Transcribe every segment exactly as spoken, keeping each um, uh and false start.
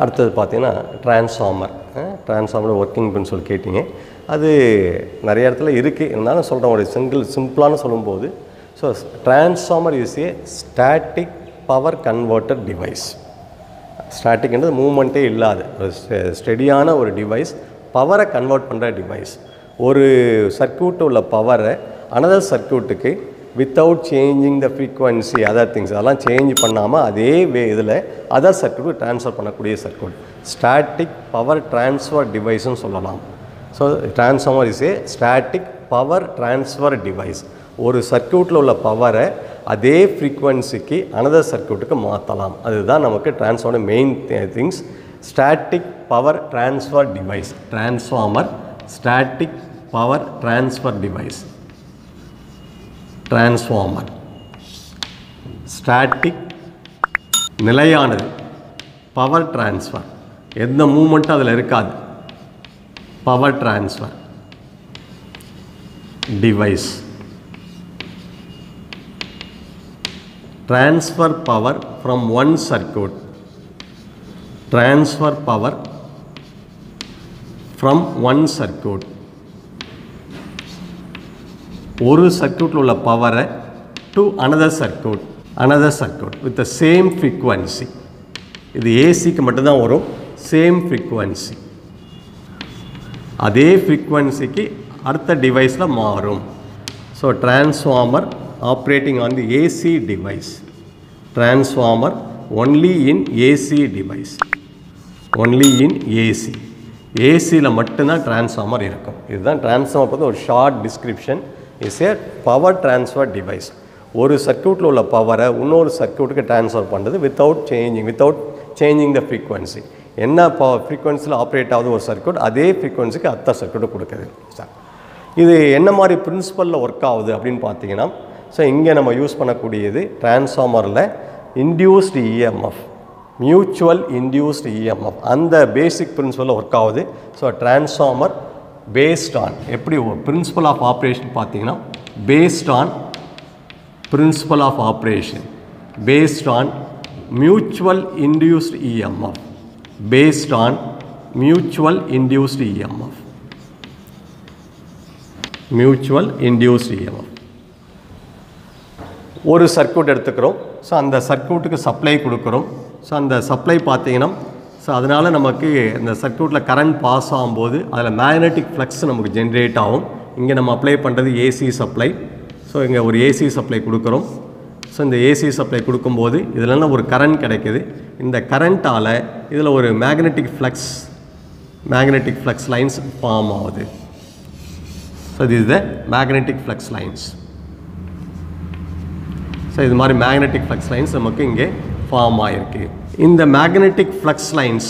அடுத்தது பார்த்தீங்கன்னா transformer. Transformer working principal கேட்டிங்க. அது நிறைய இடத்துல இருக்குது, இருந்தாலும் சொல்கிறேன் ஒரு சிங்கிள் சிம்பிளானு சொல்லும்போது. So transformer is a static power converter device. ஸ்டாட்டிக்ன்றது மூவ்மெண்ட்டே இல்லாத ஒரு ஸ்டெடியான ஒரு டிவைஸ், பவரை கன்வெர்ட் பண்ணுற டிவைஸ். ஒரு சர்க்யூட்டில் உள்ள பவரை அனதர் சர்க்யூட்டுக்கு without changing the frequency other things அதெல்லாம் சேஞ்ச் பண்ணாமல் அதே வே இதில் அதர் சர்க்யூட்டுக்கு ட்ரான்ஸ்ஃபர் பண்ணக்கூடிய சர்க்யூட் ஸ்டாட்டிக் பவர் ட்ரான்ஸ்ஃபர் டிவைஸ்னு சொல்லலாம். So transformer is a static power transfer device. ஒரு சர்க்யூட்டில் உள்ள பவரை அதே ஃப்ரீக்வன்சிக்கு அனதர் சர்க்யூட்டுக்கு மாற்றலாம். அதுதான் நமக்கு transformer main things. Static power transfer device. Transformer static power transfer device. Transformer static நிலையானது, பவர் டிரான்ஸ்ஃபர் எந்த மூமெண்ட்டும் அதில் இருக்காது, power transfer device. transfer power from one circuit, transfer power from one circuit, ஒரு சர்க்யூட்டில் உள்ள பவரை to another circuit, another circuit with the same frequency. இது ஏசிக்கு மட்டும்தான் வரும், சேம் ஃப்ரீக்வன்சி, அதே ஃப்ரீக்வன்சிக்கு அடுத்த டிவைஸில் மாறும். So transformer operating on the A C device, transformer only in A C device, only in A C, A C ல மட்டும்தான் transformer இருக்கும். இதுதான் transformer பற்றி ஒரு short description. Is a power transfer device. ஒரு சர்க்யூட்டில் உள்ள பவரை இன்னொரு சர்க்யூட்டுக்கு ட்ரான்ஸ்ஃபர் பண்ணுறது without changing without changing the ஃப்ரீக்வன்சி. என்ன பவர் ஃப்ரீக்வன்சியில் ஆப்ரேட் ஆகுது ஒரு சர்க்யூட், அதே ஃப்ரீக்வன்சிக்கு அடுத்த சர்க்யூட்டு கொடுக்குது. இது என்ன மாதிரி பிரின்சிபலில் ஒர்க் ஆகுது அப்படின்னு பார்த்தீங்கன்னா, ஸோ இங்கே நம்ம யூஸ் பண்ணக்கூடியது டிரான்ஸ்ஃபார்மரில் induced EMF, mutual induced EMF, அந்த பேசிக் பிரின்சிபலில் ஒர்க் ஆகுது. ஸோ டிரான்ஸ்ஃபார்மர் பேஸ்ட் ஆன் எப்படி பிரின்சிபல் ஆஃப் ஆப்ரேஷன் பார்த்தீங்கன்னா, based on principle of operation based on mutual induced EMF, based on mutual induced EMF, mutual induced EMF. ஒரு circuit எடுத்துக்கிறோம். So அந்த சர்க்யூட்டுக்கு supply கொடுக்குறோம். ஸோ அந்த சப்ளை பார்த்தீங்கன்னா, ஸோ அதனால் நமக்கு இந்த சர்க்யூட்டில் கரண்ட் பாஸ் ஆகும்போது அதில் மேக்னெட்டிக் ஃப்ளக்ஸ் நமக்கு ஜென்ரேட் ஆகும். இங்கே நம்ம அப்ளை பண்ணுறது ஏசி சப்ளை. ஸோ இங்கே ஒரு ஏசி சப்ளை கொடுக்குறோம். ஸோ இந்த ஏசி சப்ளை கொடுக்கும்போது இதிலெல்லாம் ஒரு கரண்ட் கிடைக்குது. இந்த கரண்ட்டால் இதில் ஒரு magnetic flux magnetic flux lines form ஆகுது. ஸோ இது is the magnetic flux lines. So இது மாதிரி மேக்னெட்டிக் ஃப்ளக்ஸ் லைன்ஸ் நமக்கு இங்கே ஃபார்ம் ஆகிருக்கு. இந்த மேக்னெட்டிக் ஃப்ளக்ஸ் லைன்ஸ்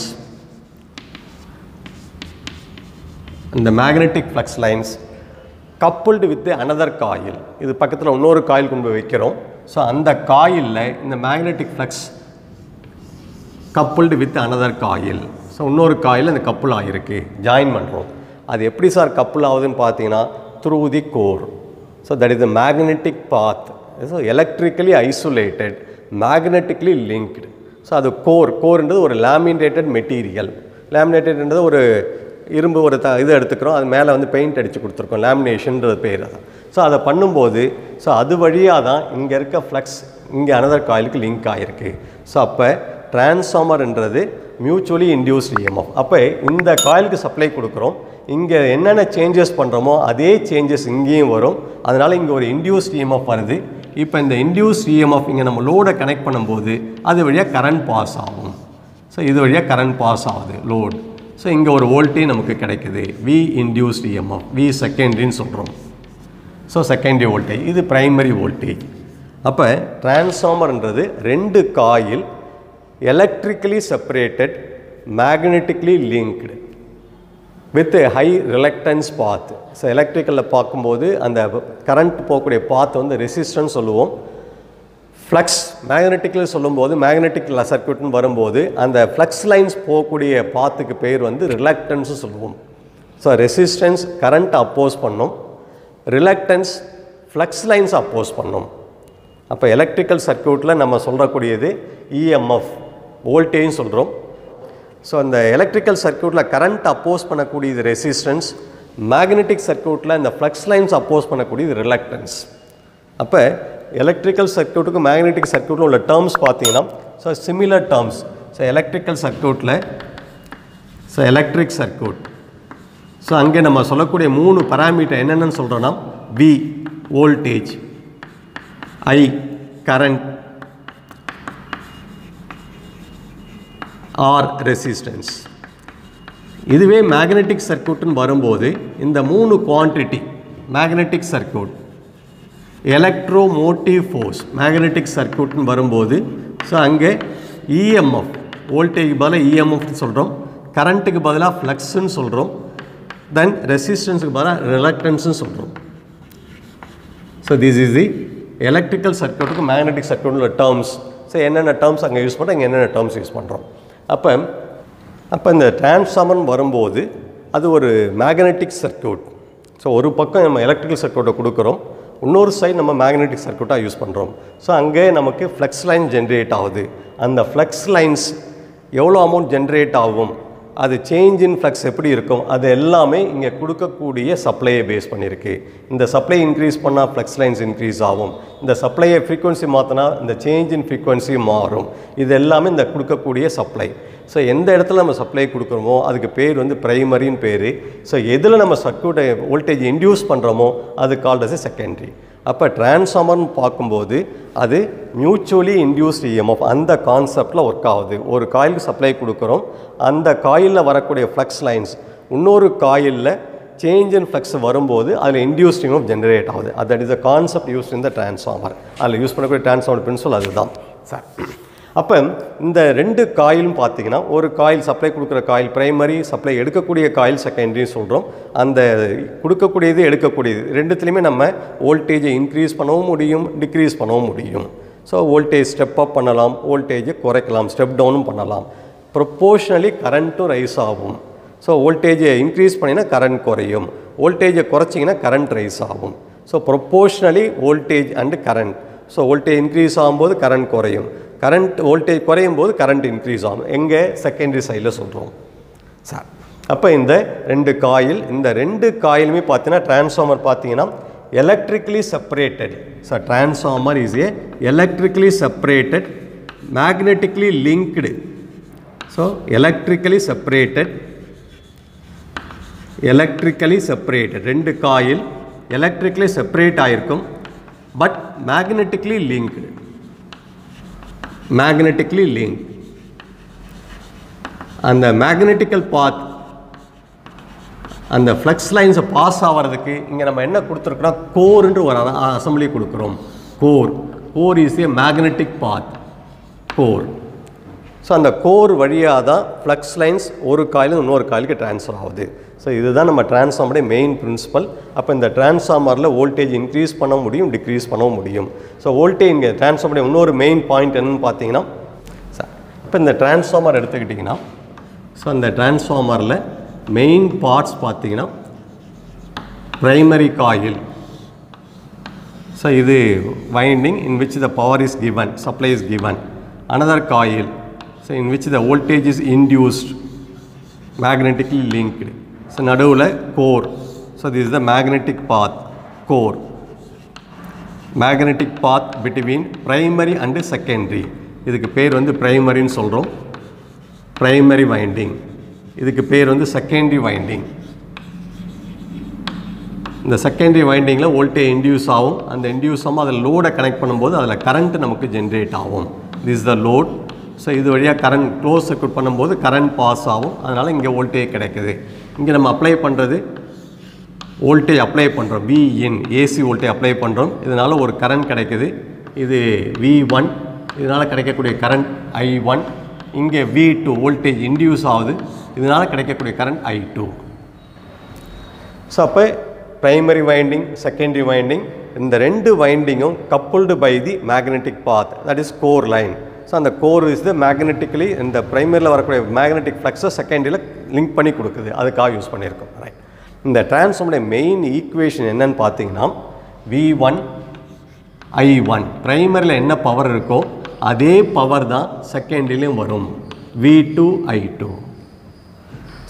இந்த magnetic flux lines coupled with another coil, இது பக்கத்தில் இன்னொரு காயில் கொண்டு போய் வைக்கிறோம். ஸோ அந்த காயிலில் இந்த magnetic flux coupled with another coil, so இன்னொரு காயில் அந்த கப்புள் ஆகிருக்கு, ஜாயின் பண்ணுறோம். அது எப்படி சார் கப்புள் ஆகுதுன்னு பார்த்தீங்கன்னா, through the core. So that is the magnetic path. So electrically isolated, magnetically linked. So அது கோர். கோர்ன்றது ஒரு லேமினேட்டட் மெட்டீரியல். லேமினேட்டட்ன்றது ஒரு இரும்பு ஒரு த இது எடுத்துக்கிறோம், அது மேலே வந்து பெயிண்ட் அடித்து கொடுத்துருக்கோம், லேமினேஷன்றது பேர் தான். ஸோ அதை பண்ணும்போது ஸோ அது வழியாக தான் இங்கே இருக்க ஃப்ளக்ஸ் இங்கே அனதர் காயிலுக்கு லிங்க் ஆகிருக்கு. ஸோ அப்போ டிரான்ஸ்ஃபார்மர்ன்றது மியூச்சுவலி இன்டியூஸ்டு இஎம்எஃப். அப்போ இந்த காயிலுக்கு சப்ளை கொடுக்குறோம், இங்கே என்னென்ன சேஞ்சஸ் பண்ணுறோமோ அதே சேஞ்சஸ் இங்கேயும் வரும். அதனால் இங்கே ஒரு இன்டியூஸ்டு இஎம்எஃப் வருது. இப்போ இந்த இன்டியூஸ்டு இஎம்எஃப் இங்கே நம்ம லோடை கனெக்ட் பண்ணும்போது அது வழியாக கரண்ட் பாஸ் ஆகும். ஸோ இது வழியாக கரண்ட் பாஸ் ஆகுது லோடு. ஸோ இங்கே ஒரு வோல்டேஜ் நமக்கு கிடைக்குது, வி இன்டியூஸ்டு இஎம்எஃப், வி செகண்டரின்னு சொல்கிறோம். ஸோ செகண்டரி வோல்டேஜ், இது பிரைமரி வோல்டேஜ். அப்போ டிரான்ஸ்ஃபார்மர்ன்றது ரெண்டு coil electrically separated, magnetically linked with high reluctance path. So எலக்ட்ரிக்கலில் பார்க்கும்போது அந்த கரண்ட் போகக்கூடிய பாத் வந்து ரெசிஸ்டன்ஸ் சொல்லுவோம். ஃப்ளக்ஸ் மேக்னெட்டிக்கில் சொல்லும்போது மேக்னெட்டிக் சர்க்யூட்னு வரும்போது அந்த ஃப்ளக்ஸ் லைன்ஸ் போகக்கூடிய பாத்துக்கு பேர் வந்து ரிலக்டன்ஸு சொல்லுவோம். ஸோ ரெசிஸ்டன்ஸ் கரண்ட் அப்போஸ் பண்ணும், ரிலக்டன்ஸ் ஃப்ளக்ஸ் லைன்ஸ் அப்போஸ் பண்ணும். அப்போ எலக்ட்ரிக்கல் சர்க்யூட்டில் நம்ம சொல்கிறக்கூடியது இஎம்எஃப் வோல்டேஜ் சொல்கிறோம். ஸோ அந்த எலக்ட்ரிக்கல் சர்க்யூட்டில் கரண்ட் அப்போஸ் பண்ணக்கூடியது ரெசிஸ்டன்ஸ், மேக்னெட்டிக் சர்க்யூட்டில் இந்த ஃப்ளக்ஸ் லைன்ஸ் அப்போஸ் பண்ணக்கூடியது ரிலக்டன்ஸ். அப்போ எலக்ட்ரிக்கல் சர்க்யூட்டுக்கு மேக்னெட்டிக் சர்க்யூட்டில் உள்ள டேர்ம்ஸ் பார்த்தீங்கன்னா so similar terms. So electrical சர்க்யூட்டில் ஸோ எலக்ட்ரிக் சர்க்யூட் ஸோ அங்கே நம்ம சொல்லக்கூடிய மூணு பராமீட்டர் என்னென்னு சொல்கிறோன்னா V voltage, I current, R resistance. இதுவே மேக்னெட்டிக் சர்க்யூட்னு வரும்போது இந்த மூணு quantity magnetic circuit, electromotive force magnetic சர்க்யூட்னு வரும்போது ஸோ அங்கே இஎம்எஃப் வோல்டேஜ் பதிலாக இஎம்எஃப்னு சொல்கிறோம், கரண்ட்டுக்கு பதிலாக ஃப்ளக்ஸ்ன்னு சொல்கிறோம், தென் ரெசிஸ்டன்ஸுக்கு பதிலாக ரிலக்டன்ஸ்னு சொல்கிறோம். So this is the electrical சர்க்யூட்டுக்கு மேக்னெட்டிக் சர்க்யூட்டில் டேர்ம்ஸ். ஸோ என்னென்ன டேர்ம்ஸ் அங்கே யூஸ் பண்ணுறோம், இங்கே என்னென்ன டேர்ம்ஸ் யூஸ் பண்ணுறோம். அப்போ அப்போ இந்த டிரான்ஸ்ஃபார்மர்னு வரும்போது அது ஒரு மேக்னெட்டிக் சர்க்யூட். ஸோ ஒரு பக்கம் நம்ம எலக்ட்ரிக்கல் சர்க்யூட்டை கொடுக்குறோம், இன்னொரு சைடு நம்ம மேக்னெட்டிக் சர்க்யூட்டாக யூஸ் பண்ணுறோம். ஸோ அங்கே நமக்கு ஃப்ளக்ஸ் லைன் ஜென்ரேட் ஆகுது. அந்த ஃப்ளக்ஸ் லைன்ஸ் எவ்வளோ அமௌண்ட் ஜென்ரேட் ஆகும், அது சேஞ்ச் இன் ஃப்ளக்ஸ் எப்படி இருக்கும், அது எல்லாமே இங்கே கொடுக்கக்கூடிய சப்ளையை பேஸ் பண்ணியிருக்கு. இந்த சப்ளை இன்க்ரீஸ் பண்ணால் ஃப்ளக்ஸ் லைன்ஸ் இன்க்ரீஸ் ஆகும், இந்த சப்ளையை ஃப்ரீக்வன்சி மாற்றினா இந்த சேஞ்ச் இன் ஃப்ரீக்வன்சி மாறும். இது எல்லாமே இந்த கொடுக்கக்கூடிய சப்ளை. ஸோ எந்த இடத்துல நம்ம சப்ளை கொடுக்குறோமோ அதுக்கு பேர் வந்து ப்ரைமரின்னு பேர். ஸோ எதில் நம்ம சர்க்யூட்டை வோல்டேஜ் இன்டியூஸ் பண்ணுறோமோ அது கால்ட் அஸ் எ செகண்டரி. அப்போ டிரான்ஸ்ஃபார்மர்னு பார்க்கும்போது அது மியூச்சுவலி இன்டியூஸ்ட் இஎம்எஃப் அந்த கான்செப்டில் ஒர்க் ஆகுது. ஒரு காயிலுக்கு சப்ளை கொடுக்குறோம், அந்த காயிலில் வரக்கூடிய ஃப்ளக்ஸ் லைன்ஸ் இன்னொரு காயிலில் சேஞ்ச் இன் ஃப்ளக்ஸ் வரும்போது அதில் இன்டியூஸ்ட் இஎம்எஃப் ஜென்ரேட் ஆகுது. That is a concept used in the transformer. அதில் யூஸ் பண்ணக்கூடிய டிரான்ஸ்ஃபார்மர் பிரின்சிபல் அதுதான் சார். அப்போ இந்த ரெண்டு காயிலும் பார்த்தீங்கன்னா ஒரு காயில் சப்ளை கொடுக்குற காயில் பிரைமரி, சப்ளை எடுக்கக்கூடிய காயில் செகண்டரி சொல்கிறோம். அந்த கொடுக்கக்கூடியது எடுக்கக்கூடியது ரெண்டுத்துலேயுமே நம்ம வோல்டேஜை இன்க்ரீஸ் பண்ணவும் முடியும், டிக்ரீஸ் பண்ணவும் முடியும். ஸோ வோல்டேஜ் ஸ்டெப் அப் பண்ணலாம், வோல்டேஜை குறைக்கலாம், ஸ்டெப் டவுனும் பண்ணலாம். ப்ரொப்போர்ஷனலி கரண்ட்டும் ரைஸ் ஆகும். ஸோ வோல்டேஜை இன்க்ரீஸ் பண்ணிங்கன்னா கரண்ட் குறையும், வோல்டேஜை குறைச்சிங்கன்னா கரண்ட் ரைஸ் ஆகும். So proportionally voltage and current. So voltage increase ஆகும்போது கரண்ட் குறையும், கரண்ட் வோல்டேஜ் குறையும் போது கரண்ட் இன்க்ரீஸ் ஆகும். எங்கே செகண்டரி சைடில் சொல்கிறோம் சார். அப்போ இந்த ரெண்டு காயில் இந்த ரெண்டு காயிலுமே பார்த்தீங்கன்னா டிரான்ஸ்ஃபார்மர் பார்த்தீங்கன்னா electrically separated. So transformer is a electrically separated magnetically linked. So electrically separated electrically separated ரெண்டு காயில் எலக்ட்ரிக்கலி செப்பரேட் ஆகிருக்கும், but magnetically linked magnetically link. அந்த மேக்னெட்டிக்கல் பாத் அந்த ஃப்ளக்ஸ் லைன்ஸை பாஸ் ஆகிறதுக்கு இங்கே நம்ம என்ன கொடுத்துருக்குறோம், கோர்ன்ற ஒரு அசம்பிளி கொடுக்குறோம். Core core is a magnetic path core. So அந்த கோர் வழியாக தான் ஃப்ளக்ஸ் லைன்ஸ் ஒரு காயிலும் இன்னொரு காயிலுக்கு ட்ரான்ஸ்ஃபர் ஆகுது. ஸோ இதுதான் நம்ம டிரான்ஸ்ஃபார்மருடைய மெயின் பிரின்சிபல். அப்போ இந்த டிரான்ஸ்ஃபார்மரில் வோல்டேஜ் இன்க்ரீஸ் பண்ண முடியும், டிக்ரீஸ் பண்ணவும் முடியும். ஸோ வோல்டேஜ் இங்கே டிரான்ஸ்ஃபார்மருடைய இன்னொரு மெயின் பாயிண்ட் என்னென்னு பார்த்தீங்கன்னா சார், இப்போ இந்த டிரான்ஸ்ஃபார்மர் எடுத்துக்கிட்டிங்கன்னா ஸோ அந்த டிரான்ஸ்ஃபார்மரில் மெயின் பார்ட்ஸ் பார்த்தீங்கன்னா பிரைமரி காயில். ஸோ இது winding in which the power is given, supply is given. Another coil so in which the voltage is induced, magnetically linked. So நடுவில் core. So this is the magnetic path core, magnetic path between primary and secondary. இதுக்கு பேர் வந்து பிரைமரின்னு சொல்கிறோம், primary winding. இதுக்கு பேர் வந்து secondary winding. இந்த secondary வைண்டிங்கில் வோல்டேஜ் இன்டியூஸ் ஆகும், அந்த இன்டியூஸ் ஆகும் அதில் லோடை கனெக்ட் பண்ணும்போது அதில் கரண்ட் நமக்கு ஜென்ரேட் ஆகும். This is the load. So இது வழியாக கரண்ட் க்ளோஸ் சர்க்யூட் பண்ணும்போது கரண்ட் பாஸ் ஆகும், அதனால் இங்கே வோல்டேஜ் கிடைக்குது. இங்கே நம்ம அப்ளை பண்ணுறது வோல்டேஜ் அப்ளை பண்ணுறோம், V in AC voltage apply பண்ணுறோம். இதனால் ஒரு கரண்ட் கிடைக்குது, இது வி ஒன். இதனால் கிடைக்கக்கூடிய கரண்ட் ஐ ஒன். இங்கே வி டூ வோல்டேஜ் இன்டியூஸ் ஆகுது, இதனால் கிடைக்கக்கூடிய கரண்ட் ஐ டூ. ஸோ அப்போ பிரைமரி வைண்டிங், செகண்டரி வைண்டிங், இந்த ரெண்டு வைண்டிங்கும் coupled by the magnetic path, that is core line. So அந்த கோர் இஸ் த மேக்னெட்டிக்கலி இந்த பிரைமரியில் வரக்கூடிய மேக்னெட்டிக் ஃப்ளக்ஸை செகண்டரியில் லிங்க் பண்ணி கொடுக்குது, அதுக்காக யூஸ் பண்ணியிருக்கோம். ரைட். இந்த டிரான்ஸ்ஃபார்மருடைய மெயின் ஈக்குவேஷன் என்னன்னு பார்த்தீங்கன்னா வி ஒன் ஐ ஒன். பிரைமரியில் என்ன பவர் இருக்கோ அதே பவர் தான் செகண்டரிலையும் வரும், V two I two.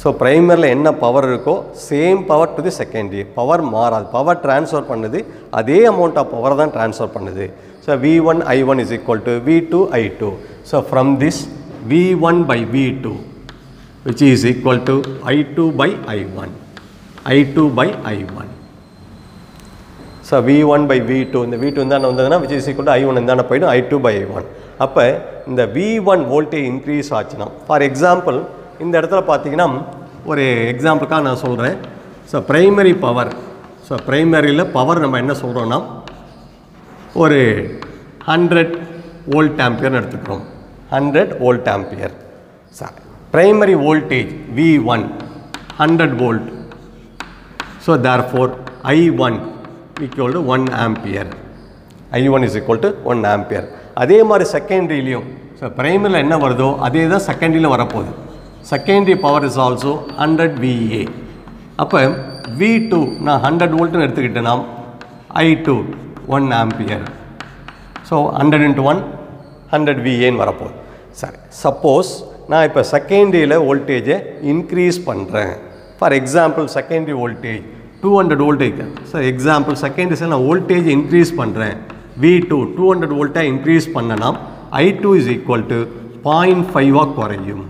So ப்ரைமரியில் என்ன பவர் இருக்கோ same power to the secondary. Power மாறாது, பவர் ட்ரான்ஸ்ஃபர் பண்ணுது அதே அமௌண்ட் ஆஃப் பவர் தான் ட்ரான்ஸ்ஃபர் பண்ணுது. So V one I one is equal to V two I two. So from this V one by V two which is equal to I two by I one, I two by I one. So V one by V two, இந்த V two இருந்தால் வந்ததுன்னா which is equal to I one இருந்தால் போய்டும் I two by I one. அப்போ இந்த V one voltage increase ஆச்சுன்னா, for example இந்த இடத்துல பார்த்தீங்கன்னா ஒரு எக்ஸாம்பிளுக்காக நான் சொல்கிறேன். ஸோ ப்ரைமரி பவர், ஸோ ப்ரைமரியில் பவர் நம்ம என்ன சொல்கிறோன்னா ஒரு ஹண்ட்ரட் வோல்ட் ஆம்பியர்னு எடுத்துக்கிறோம். Hundred volt ampere. Sir primary voltage V one hundred volt. So therefore I one equal to one ampere. I one is equal to one ampere. அதே மாதிரி செகண்டரிலையும் so ப்ரைமரியில் என்ன வருதோ அதே தான் செகண்டரியில் வரப்போகுது. Secondary power is also hundred VA. அப்போ வி டூ நான் ஹண்ட்ரட் வோல்ட்னு எடுத்துக்கிட்டேன்னா I two one ampere. So hundred into one hundred விஏன்னு வரப்போகுது. சரி, சப்போஸ் நான் இப்போ செகண்டரியில் வோல்டேஜை இன்க்ரீஸ் பண்ணுறேன். For example secondary voltage two hundred voltage. So example செகண்டரிஸில் நான் வோல்டேஜ் இன்க்ரீஸ் பண்ணுறேன். வி டூ டூ ஹண்ட்ரட் வோல்ட்டாக இன்க்ரீஸ் பண்ணனா I two is equal to point ஃபைவாக குறையும்.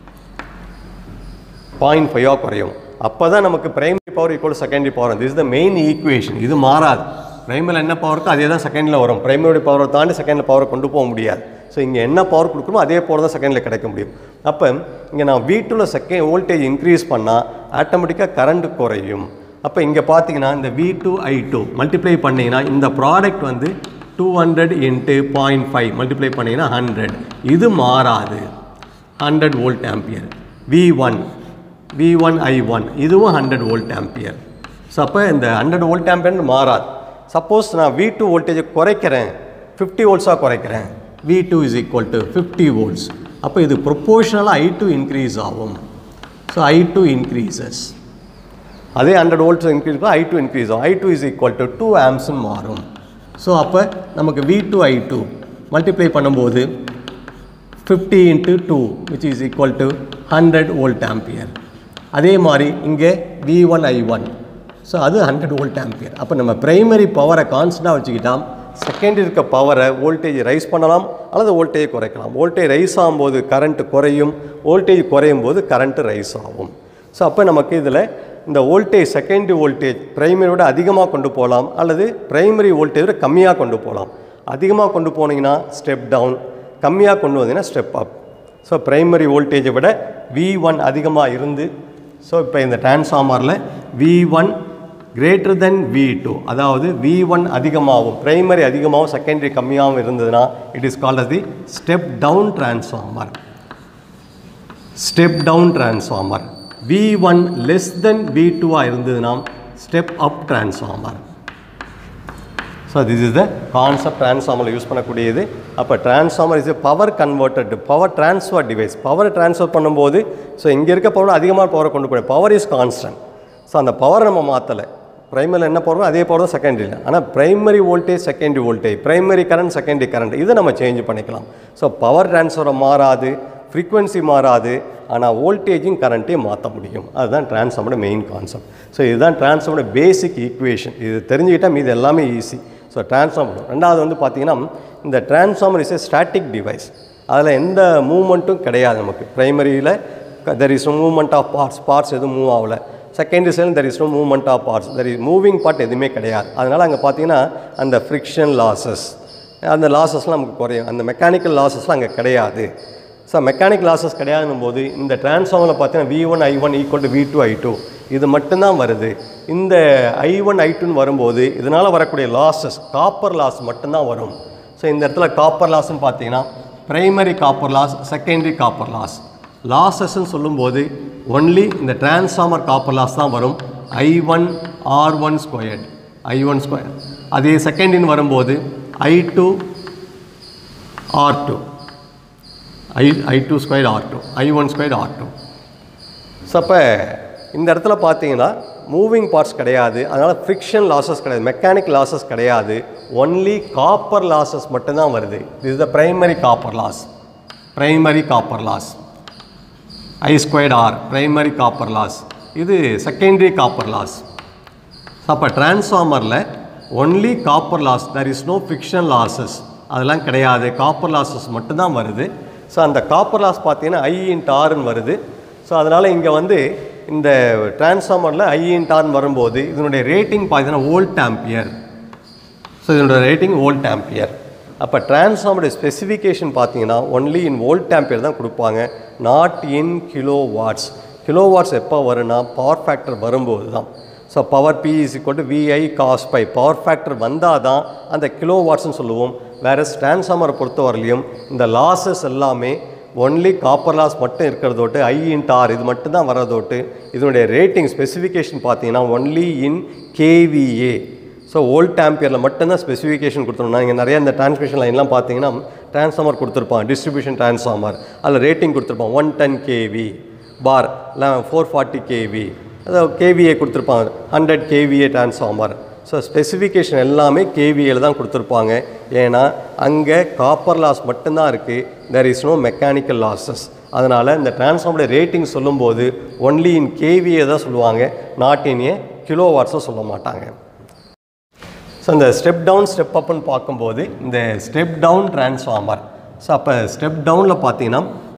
பாயிண்ட் ஃபைவாக குறையும். அப்போ தான் நமக்கு primary power equal secondary power. This is the main equation. இது மாறாது. பிரைமரியில் என்ன பவர் இருக்கோ அதே தான் செகண்டில் வரும். பிரைமரி பவரை தாண்டி செகண்டில் பவரை கொண்டு போக முடியாது. ஸோ இங்கே என்ன பவர் கொடுக்கணும் அதே பவர் தான் செகண்டில் கிடைக்க முடியும். அப்போ இங்கே நான் வி டூவில் செகண்ட் வோல்டேஜ் இன்க்ரீஸ் பண்ணால் ஆட்டோமேட்டிக்காக கரண்ட் குறையும். அப்போ இங்கே பார்த்தீங்கன்னா இந்த V two I two multiply பண்ணிங்கன்னா இந்த ப்ராடக்ட் வந்து two hundred into point five multiply பண்ணிங்கன்னா ஹண்ட்ரட். இது மாறாது. Hundred volt ampere. V one V one I one இதுவும் ஹண்ட்ரட் வோல்ட் ஆம்பியர். ஸோ அப்போ இந்த ஹண்ட்ரட் வோல்ட் ஆம்பியர்னு மாறாது. சப்போஸ் நான் வி டூ வோல்டேஜை குறைக்கிறேன், ஃபிஃப்டி வோல்ட்ஸாக குறைக்கிறேன், V two is equal to fifty volts. அப்போ இது ப்ரொப்போர்ஷனலாக ஐ டூ இன்க்ரீஸ் ஆகும். So I two increases. அதே ஹண்ட்ரட் வோல்ட்ஸ் இன்க்ரீஸ் பண்ணால் ஐ டூ இன்க்ரீஸ் ஆகும். I two is equal to two ஆம்ஸ்ன்னு மாறும். ஸோ அப்போ நமக்கு V two I two multiply பண்ணும்போது fifty into two which is equal to hundred volt ampere. அதே மாதிரி இங்கே V one I one. So அது ஹண்ட்ரட் வோல்ட் ஆம்பியர். அப்போ நம்ம ப்ரைமரி பவரை கான்ஸ்டண்ட்டாக வச்சுக்கிட்டால் செகண்டரி இருக்க பவரை வோல்டேஜ் ரைஸ் பண்ணலாம் அல்லது வோல்டேஜ் குறைக்கலாம். வோல்டேஜ் ரைஸ் ஆகும்போது கரண்ட்டு குறையும், வோல்டேஜ் குறையும் போது கரண்ட்டு ரைஸ் ஆகும். ஸோ அப்போ நமக்கு இதில் இந்த வோல்டேஜ் செகண்டரி வோல்டேஜ் ப்ரைமரியோட அதிகமாக கொண்டு போகலாம் அல்லது ப்ரைமரி வோல்டேஜோட கம்மியாக கொண்டு போகலாம். அதிகமாக கொண்டு போனீங்கன்னா ஸ்டெப் டவுன், கம்மியாக கொண்டு வந்தீங்கன்னா ஸ்டெப் அப். ஸோ ப்ரைமரி வோல்டேஜை விட வி ஒன் அதிகமாக இருந்து, ஸோ இப்போ இந்த டிரான்ஸ்ஃபார்மரில் V one greater than V two, அதாவது வி ஒன் அதிகமாகவும் ப்ரைமரி அதிகமாகவும் செகண்டரி கம்மியாகவும் இருந்ததுன்னா it is called as the step down transformer. Step down transformer. V one less than V டூவாக இருந்ததுன்னா step up transformer. So this is the concept டிரான்ஸ்ஃபார்மரில் use பண்ணக்கூடியது. அப்போ transformer is a power converted power transfer device. Power transfer பண்ணும்போது so இங்கே இருக்க power அதிகமாக பவரை கொண்டு போய் பவர் இஸ் கான்ஸ்டன்ட். ஸோ அந்த பவர் நம்ம மாற்றலை. ப்ரைமரியில் என்ன பவரோ அதே பவர் தான் செகண்டரியில். ஆனால் primary voltage secondary voltage, primary current secondary current இதை நம்ம சேஞ்ச் பண்ணிக்கலாம். ஸோ பவர் டிரான்ஸ்ஃபரை மாறாது, ஃப்ரீக்வன்சி மாறாது, ஆனால் வோல்டேஜும் கரண்ட்டையும் மாற்ற முடியும். அதுதான் டிரான்ஸ்ஃபார்மரோட மெயின் கான்செப்ட். ஸோ இதுதான் டிரான்ஸ்ஃபார்மரோட பேசிக் ஈக்குவேஷன். இது தெரிஞ்சுக்கிட்டால் மீது எல்லாமே ஈஸி. ஸோ டிரான்ஸ்ஃபார்மர் ரெண்டாவது வந்து பார்த்திங்கன்னா இந்த transformer is a static device. அதில் எந்த மூவ்மெண்ட்டும் கிடையாது. நமக்கு ப்ரைமரியில் there is no movement of parts, parts எதுவும் மூவ் ஆகலை. செகண்டரி சைடில் there is no movement of parts, there is moving part எதுவுமே கிடையாது. அதனால் அங்கே பார்த்தீங்கன்னா அந்த ஃப்ரிக்ஷன் லாஸஸ், அந்த லாஸஸ்லாம் நமக்கு குறையும். அந்த மெக்கானிக்கல் லாஸஸ்லாம் அங்கே கிடையாது. ஸோ மெக்கானிக் லாஸஸ் கிடையாதுன்னும் போது இந்த டிரான்ஸ்ஃபார்மரில் பார்த்தீங்கன்னா V one I one equal to V two I two இது மட்டும்தான் வருது. இந்த ஐ ஒன் ஐ டூன்னு வரும்போது இதனால் வரக்கூடிய லாஸஸ் காப்பர் லாஸ் மட்டும்தான் வரும். ஸோ இந்த இடத்துல காப்பர் லாஸ்ன்னு பார்த்தீங்கன்னா primary copper loss, secondary copper loss. லாஸஸ்ன்னு சொல்லும்போது ஒன்லி இந்த டிரான்ஸ்ஃபார்மர் காப்பர் லாஸ் தான் வரும். I one R one squared, I one square. அதே செகண்டின்னு வரும்போது I two R two, I I two square R two, I one square R two. So அப்போ இந்த இடத்துல பார்த்தீங்கன்னா மூவிங் பார்ட்ஸ் கிடையாது, அதனால் ஃப்ரிக்ஷன் லாஸஸ் கிடையாது, மெக்கானிக் லாஸஸ் கிடையாது, ஒன்லி காப்பர் லாஸஸ் மட்டும்தான் வருது. This is the primary copper loss, primary copper loss. I squared R primary copper loss. இது secondary copper loss. ஸோ அப்போ டிரான்ஸ்ஃபார்மரில் only copper loss, there is no friction losses, அதெல்லாம் கிடையாது, copper losses மட்டும்தான் வருது. So அந்த காப்பர் லாஸ் பார்த்தீங்கன்னா ஐ int ஆர்ன்னு வருது. ஸோ அதனால் இங்கே வந்து இந்த டிரான்ஸ்ஃபார்மரில் ஐ இன்ட் ஆர்ன்னு வரும்போது இதனுடைய ரேட்டிங் பார்த்தீங்கன்னா வோல்ட் ஆம்பியர். ஸோ இதனுடைய ரேட்டிங் வோல்ட் ஆம்பியர். அப்போ டிரான்ஸ்ஃபார்மருடைய ஸ்பெசிஃபிகேஷன் பார்த்தீங்கன்னா ஒன்லி இன் வோல்ட் ஆம்பியர் தான் கொடுப்பாங்க, not in kilowatts. Kilowatts எப்போ வரும்னா பவர் ஃபேக்டர் வரும்போது தான். So power P is equal to VI cos phi, power factor வந்தால் தான் அந்த கிலோ வாட்ஸ்ன்னு சொல்லுவோம். வேறு டிரான்ஸ்ஃபார்மரை பொறுத்த வரலையும் இந்த லாஸஸ் எல்லாமே ஒன்லி காப்பர் லாஸ் மட்டும் இருக்கிறதோட்டு ஐ இன்ட் ஆர் இது மட்டும் தான் வர்றதோட்டு இதனுடைய ரேட்டிங் ஸ்பெசிஃபிகேஷன் பார்த்தீங்கன்னா only in KVA. So volt ஆம்பியரில் மட்டும்தான் ஸ்பெசிஃபிகேஷன் கொடுத்துருந்தோம். இங்கே நிறைய இந்த டிரான்ஸ்மிஷன் லைன்லாம் பார்த்தீங்கன்னா டிரான்ஸ்ஃபார்மர் கொடுத்துருப்பான், டிஸ்ட்ரிபியூஷன் டிரான்ஸ்ஃபார்மர், அதில் ரேட்டிங் கொடுத்துருப்பான் ஒன் டென் கேவி பார் இல்லை ஃபோர் ஃபார்ட்டி கேவி, அதாவது கேவிஏ கொடுத்துருப்பாங்க, hundred KVA transformer. So specification எல்லாமே கேவிஏல தான் கொடுத்துருப்பாங்க. ஏன்னா அங்கே காப்பர் லாஸ் மட்டும்தான் இருக்குது, there is no mechanical losses. அதனால் இந்த டிரான்ஸ்ஃபார்மருடைய ரேட்டிங் சொல்லும்போது ஒன்லி இன் கேவிஏ தான் சொல்லுவாங்க, நாட் இன் ஏ கிலோ வாட்ஸும் சொல்ல மாட்டாங்க. ஸோ இந்த ஸ்டெப் டவுன் ஸ்டெப் அப்னு பார்க்கும்போது இந்த ஸ்டெப் டவுன் டிரான்ஸ்ஃபார்மர். ஸோ அப்போ ஸ்டெப் டவுனில் பார்த்தீங்கன்னா